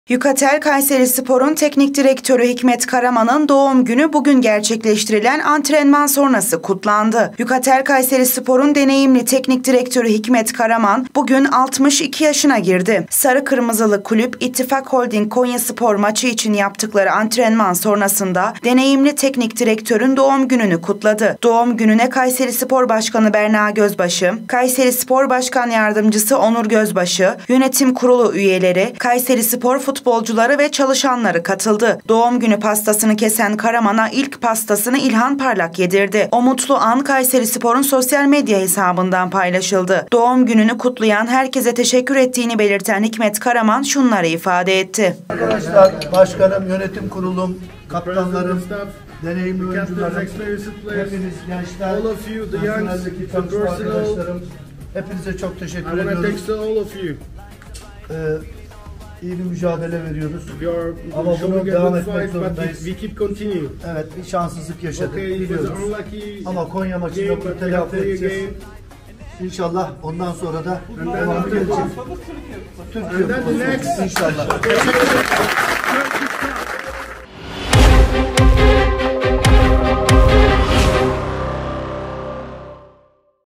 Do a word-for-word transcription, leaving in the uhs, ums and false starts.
Yukatel Kayserispor'un teknik direktörü Hikmet Karaman'ın doğum günü bugün gerçekleştirilen antrenman sonrası kutlandı. Yukatel Kayserispor'un deneyimli teknik direktörü Hikmet Karaman bugün altmış iki yaşına girdi. Sarı Kırmızılı kulüp İttifak Holding Konyaspor maçı için yaptıkları antrenman sonrasında deneyimli teknik direktörün doğum gününü kutladı. Doğum gününe Kayserispor Başkanı Berna Gözbaşı, Kayserispor Başkan Yardımcısı Onur Gözbaşı, yönetim kurulu üyeleri, Kayserispor futbolcuları ve çalışanları katıldı. Doğum günü pastasını kesen Karaman'a ilk pastasını İlhan Parlak yedirdi. O mutlu an Kayserispor'un sosyal medya hesabından paylaşıldı. Doğum gününü kutlayan herkese teşekkür ettiğini belirten Hikmet Karaman şunları ifade etti. Arkadaşlar, başkanım, yönetim kurulum, kaptanlarım, deneyimli oyuncularım, hepiniz gençler, nasyonaldeki çalışma arkadaşlarım, hepinize çok teşekkür ediyorum. Ee, iyi bir mücadele veriyoruz. Ama bunu devam etmek zorundayız. Evet, bir şanssızlık yaşadık, biliyoruz. Ama Konya maçında bunu telafi edeceğiz. İnşallah ondan sonra da devamı gelecek. Türkiye inşallah.